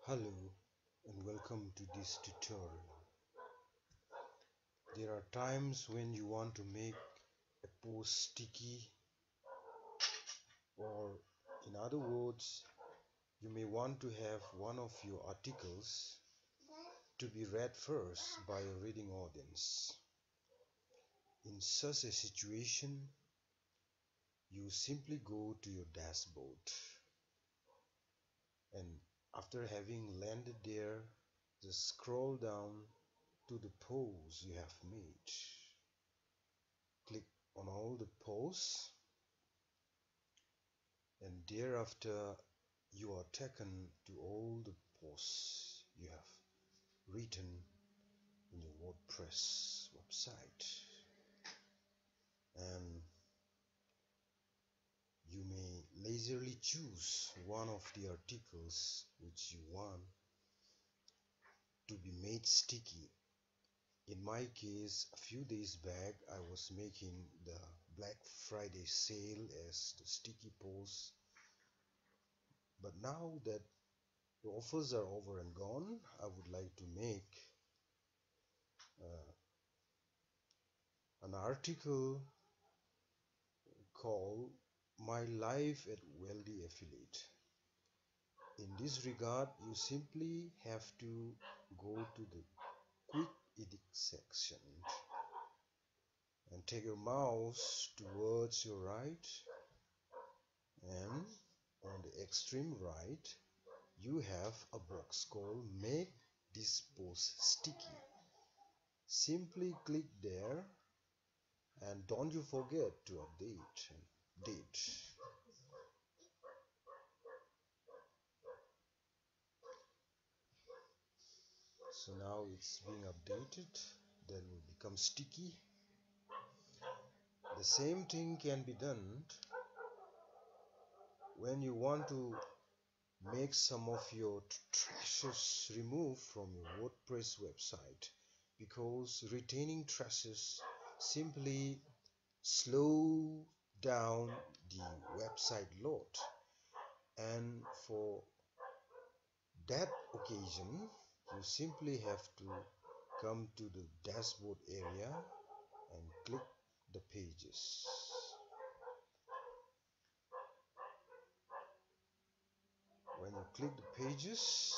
Hello and welcome to this tutorial. There are times when you want to make a post sticky, or in other words, you may want to have one of your articles to be read first by a reading audience. In such a situation, you simply go to your dashboard and after having landed there, just scroll down to the posts you have made. Click on all the posts and thereafter you are taken to all the posts you have written in your WordPress website, and you may leisurely choose one of the articles which you want to be made sticky. In my case, a few days back I was making the Black Friday sale as the sticky post, but now that the offers are over and gone, I would like to make an article called My Life at Wealthy Affiliate. In this regard, you simply have to go to the quick edit section and take your mouse towards your right, and on the extreme right you have a box called Make This Post Sticky. Simply click there and don't you forget to update and date. So now it's being updated, then will become sticky. The same thing can be done when you want to make some of your trashes removed from your WordPress website, because retaining trashes simply slow down the website load, and for that occasion you simply have to come to the dashboard area and click the pages. When you click the pages,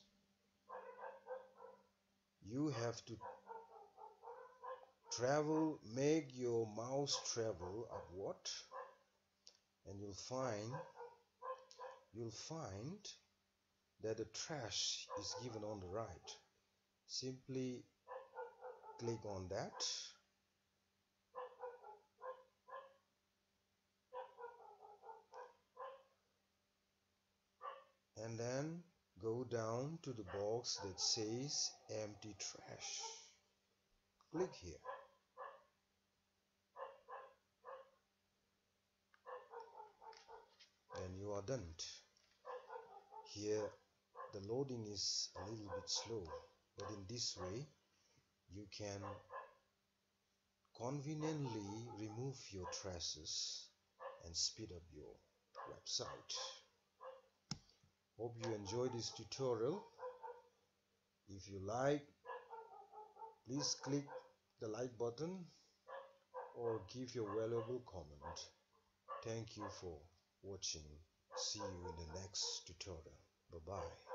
you have to make your mouse travel upward, and you'll find that the trash is given on the right. Simply click on that and then go down to the box that says empty trash. Click here. Then you are done. Here the loading is a little bit slow, but in this way you can conveniently remove your traces and speed up your website. Hope you enjoy this tutorial. If you like, please click the like button or give your valuable comment. Thank you for watching. See you in the next tutorial. Bye bye.